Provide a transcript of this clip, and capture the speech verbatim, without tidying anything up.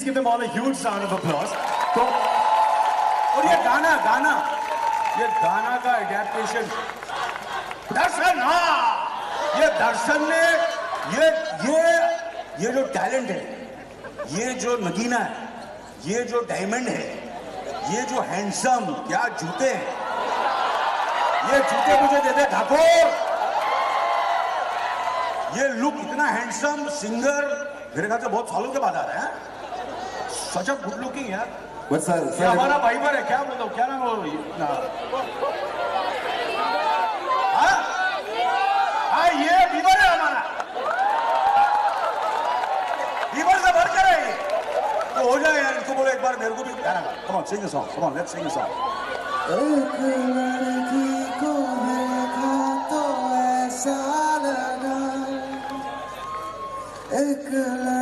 give them all a huge round of applause. तो और ये गाना गाना ये गाना का एडेप्टेशन दर्शन, हाँ ये दर्शन ने ये ये ये जो टैलेंट है, ये जो नगीना है, ये जो डायमंड है, ये जो हैंडसम, क्या जूते हैं, ये जूते मुझे दे दे ठाकुर। ये लुक इतना हैंडसम सिंगर मेरे ख्याल से बहुत सालों के बाद आ रहा है। सच गुड लुकिंग यार। But sir, ये sir, हमारा भाई पर है, क्या बोलो, क्या नाम है? हाँ हाँ ये बीबर है हमारा, बीबर से भर कर है ये। तो हो जाए यार, इनको बोलो एक बार मेरे को भी गाना गा। Come on, sing a song. Come on, let's sing a song. एक लड़की को देखा तो ऐसा लगा, एक